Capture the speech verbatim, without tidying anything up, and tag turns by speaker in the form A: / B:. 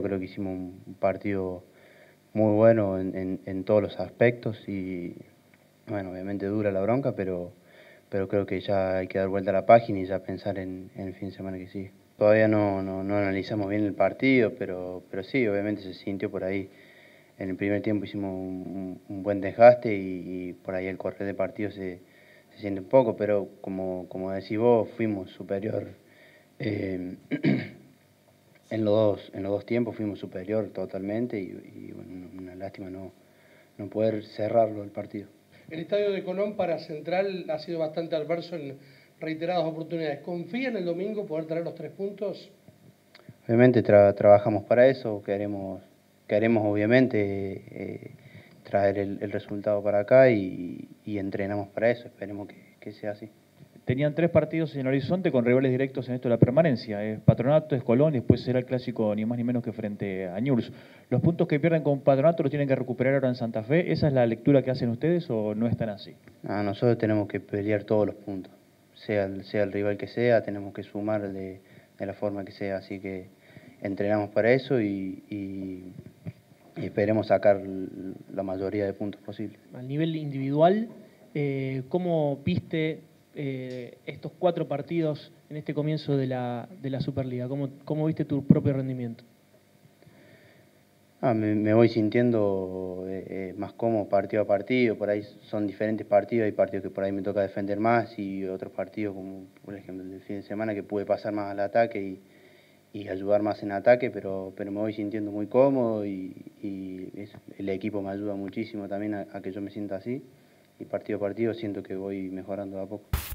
A: creo que hicimos un partido muy bueno en, en, en todos los aspectos y, bueno, obviamente dura la bronca, pero, pero creo que ya hay que dar vuelta a la página y ya pensar en, en el fin de semana que sigue. Todavía no, no, no analizamos bien el partido, pero, pero sí, obviamente se sintió por ahí. En el primer tiempo hicimos un, un buen desgaste y, y por ahí el correr de partido se, se siente un poco, pero como, como decís vos, fuimos superior. Eh, en, los dos, en los dos tiempos fuimos superior totalmente y, y bueno, una lástima no, no poder cerrarlo el partido.
B: El estadio de Colón para Central ha sido bastante adverso en reiteradas oportunidades. ¿Confía en el domingo poder traer los tres puntos?
A: Obviamente tra trabajamos para eso, queremos, queremos obviamente eh, traer el, el resultado para acá y, y entrenamos para eso, esperemos que, que sea así.
C: Tenían tres partidos en horizonte con rivales directos en esto de la permanencia. Es Patronato, es Colón y después será el clásico ni más ni menos que frente a Newell's. ¿Los puntos que pierden con Patronato los tienen que recuperar ahora en Santa Fe? ¿Esa es la lectura que hacen ustedes o no están así?
A: Ah, nosotros tenemos que pelear todos los puntos, sea el, sea el rival que sea, tenemos que sumar de, de la forma que sea, así que entrenamos para eso y, y, y esperemos sacar la mayoría de puntos posibles.
D: A nivel individual, eh, ¿cómo viste eh, estos cuatro partidos en este comienzo de la, de la Superliga? ¿Cómo, ¿Cómo viste tu propio rendimiento?
A: Ah, me, me voy sintiendo eh, eh, más cómodo partido a partido, por ahí son diferentes partidos, hay partidos que por ahí me toca defender más y otros partidos como por ejemplo el fin de semana que pude pasar más al ataque y, y ayudar más en ataque, pero, pero me voy sintiendo muy cómodo y, y eso, el equipo me ayuda muchísimo también a, a que yo me sienta así y partido a partido siento que voy mejorando de a poco.